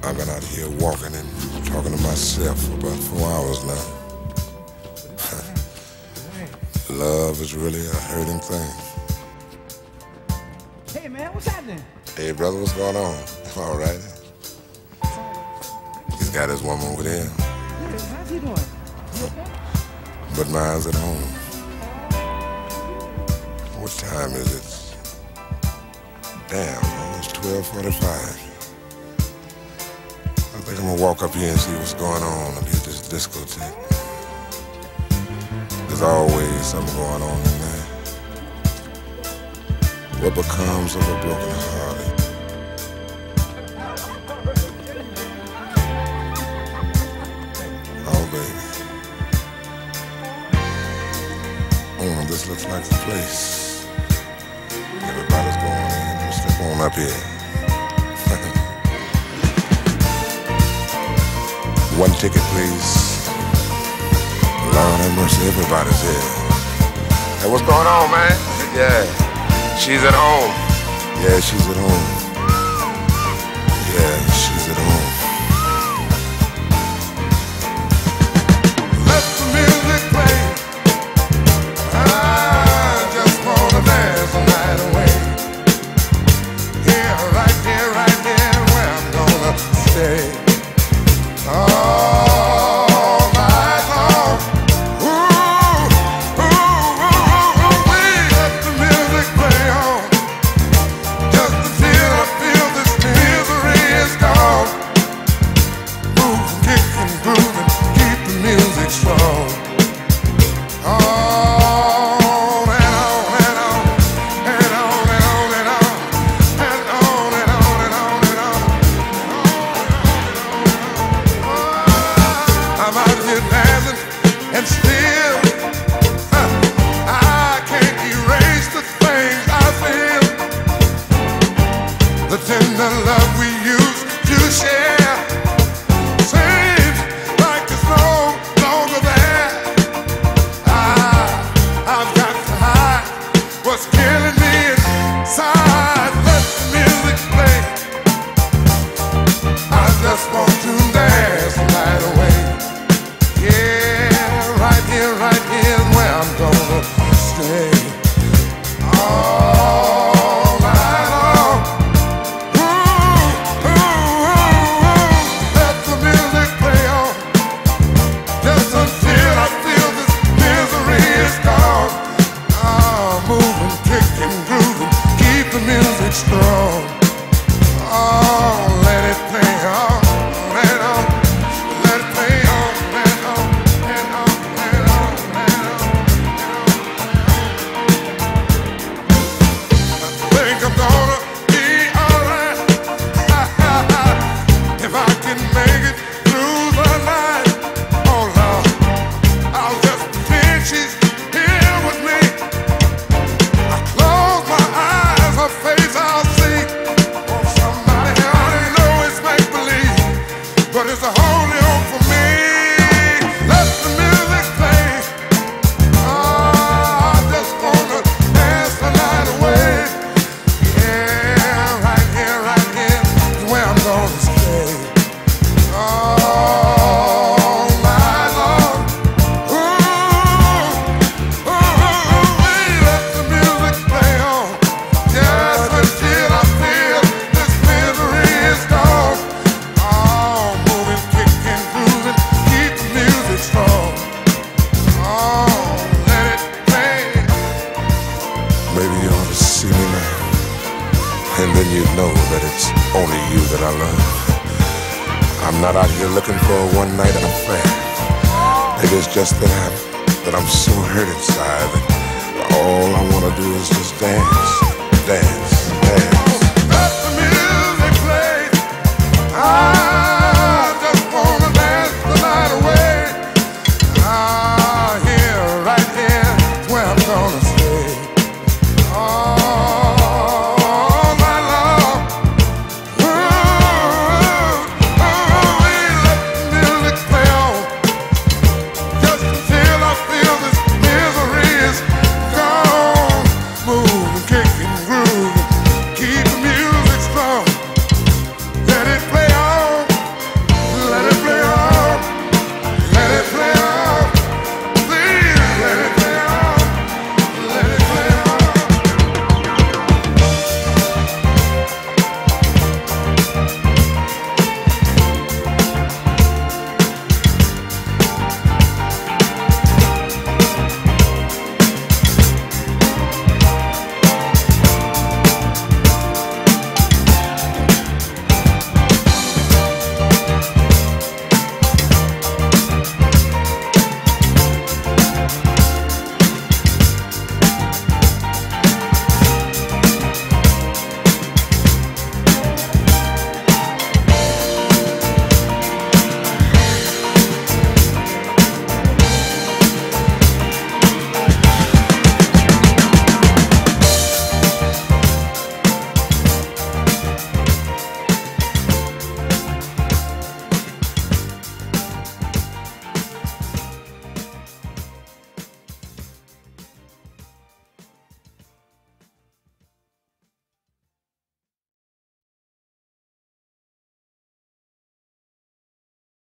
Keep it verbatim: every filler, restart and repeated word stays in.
I've been out here walking and talking to myself for about four hours now. Love is really a hurting thing. Hey man, what's happening? Hey brother, what's going on? All right. He's got his woman with him. Yeah, how's he doing? You okay? But mine's at home. What time is it? Damn, it's twelve forty-five. I think I'm gonna walk up here and see what's going on up here at this discotheque. There's always something going on in there. What becomes of a broken hearted? Oh, baby. Oh, this looks like the place. Everybody's going in. Let's step on up here. One ticket, please. Lord have mercy, everybody's here. Hey, what's going on, man? Yeah, she's at home. Yeah, she's at home. Yeah, she's at home. Let the music play. I just wanna dance the night away. Here, right here, right here, where I'm gonna stay. All night long. Ooh, ooh, ooh, ooh, ooh, let the music play on. Just until I feel this misery is gone. Move, kick and groove and keep the music strong. On and on and on and on and on and on and on and on and on and on. I'm out here dancing and still uh, I can't erase the things I feel. The tender love we used to share seems like it's no longer there. I, I've got to hide what's killing me inside. Let the music play. I just want to dance the night away. Yeah, right here, right here is where I'm gonna stay. All night long. Ooh, ooh, ooh, ooh. Let the music play on. Just until I feel this misery is gone. Oh, moving, kicking, grooving, keep the music strong. Oh, let it play on and on. Let it play on and on and on and on and on. I think I'm gonna be alright if I can make it through the night. Oh Lord, I'll just pretend she's here with me. I close my eyes, her face I'll see. Oh, somebody help me, know it's make believe, but it's a holy hope for me. Let the music play. Oh, I just wanna dance the night away. Yeah, right here, right here is where I'm gonna stay. All night long. Ooh, ooh, ooh, ooh, let the music play on. Just until I feel this misery is gone. Oh, moving, kicking, grooving, keep the music strong. Oh, let it play. Maybe you ought to see me now, and then you know that it's only you that I love. I'm not out here looking for a one-night affair. Maybe it's just that I'm that I'm so hurt inside that all I wanna do is just dance, dance.